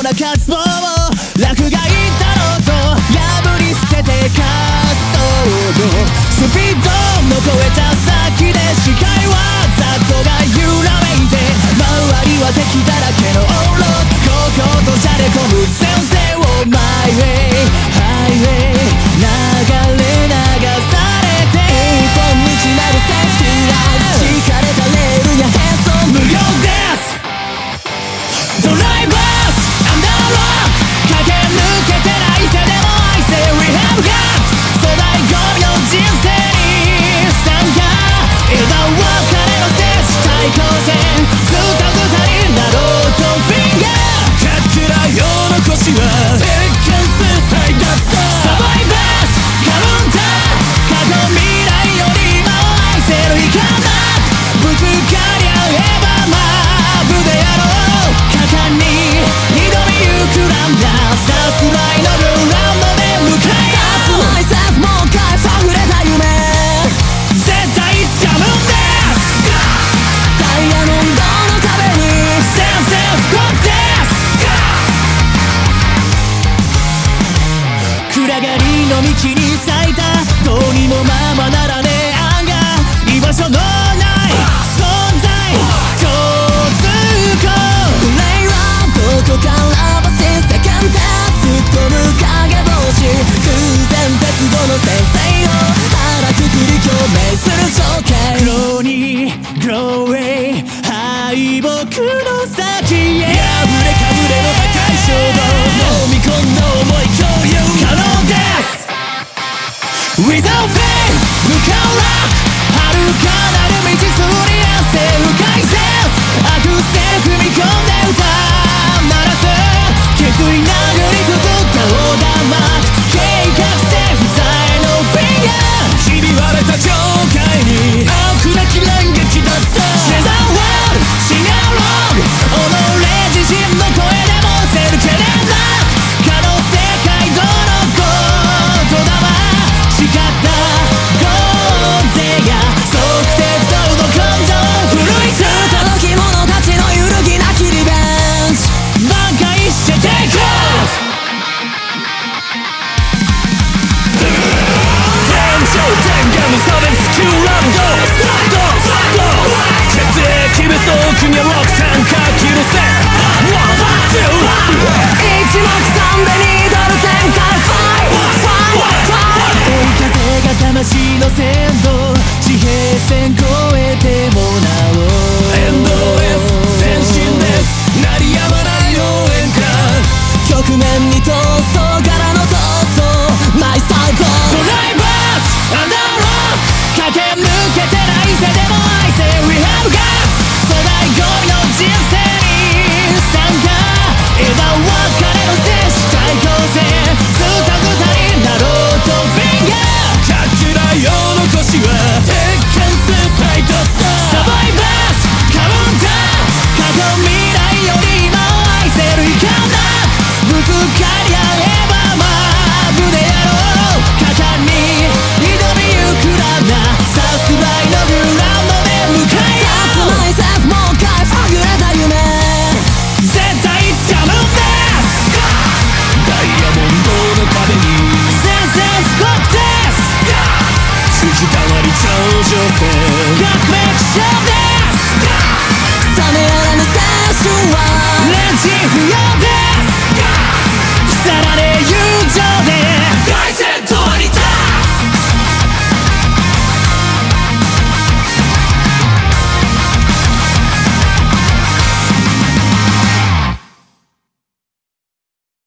な渇望を落外だろうと破り捨てて滑走路スピードの超えた先で視界はざっとが揺らめいて周りは敵だらけのオーローこことじゃれ込む前線をマイウェイハイウェイ流れ流されて一本道なるセーフティーライフ敷かれたレールや並走無料ですドライバーズアンダーロック駆け抜けてないせでも愛せ We have got 粗大ゴミの人生に参加枝分かれのステージ対抗戦ズタズタになろうとフィンガーかけらよ残しは鉄拳制裁だったサバイバーズカウンター過去未来より今を愛せるいかなぶつかり合えばマブでやろう果敢に挑みゆくランナーさすらいのルーラウンドで迎え合う That's myself もう一回溢れた夢絶対掴むんですダイヤモンドの壁に宣戦布告です暗がりの道に咲いたどうにもままならねえ案が居場所のない存在こつこレイはどこからも新世間で突っ込む影帽子空前絶後の先生を腹くくり共鳴する情景グローにグローウェイ敗北の先へ破れかぶれの高い衝動飲み込んだ思い共有可能です Without faith 向かうロック遥かなる道すり合わせる解説アクセル踏み込んで歌鳴らす決意殴りつつった横断幕計画性不在のフィンガーひび割れた境界に悪なき乱撃だったシェザーワールドシンガーローグ己自身の声でもせるけれなく可能世界どの言霊誓ったゴンゼや測定不当の根性奮い立つ届き者たちの揺るぎなきリベンジ挽回してテイクオフ天上天下無差別級ラウンドスタート血液ベスト奥には6タンかキロセンワンツー一目散で2ドル全開ファイ追い風が魂の鮮度地平線越えてもなおエンドレス前進です鳴りやまない応援歌局面に闘争からの闘争マイサイドドライバーズアンダーロック駆け抜けてないせでも愛せ We have got 粗大ゴミの人生に参加枝分かれのステージ対抗戦ズタズタになろうとフィンガーかけらよ残しは鉄拳制裁だったサバイバーズカウンター過去未来より今を愛せるいかなくぶつかり合えばマブでやろう果敢に挑みゆくランナーさすらいのグラウンドで迎え合う That's myself もう一回溢れた夢絶対掴むんですダイヤモンドの壁に宣戦布告です突きたまり頂上戦革命起床です冷めやらぬ青春はレンチ不要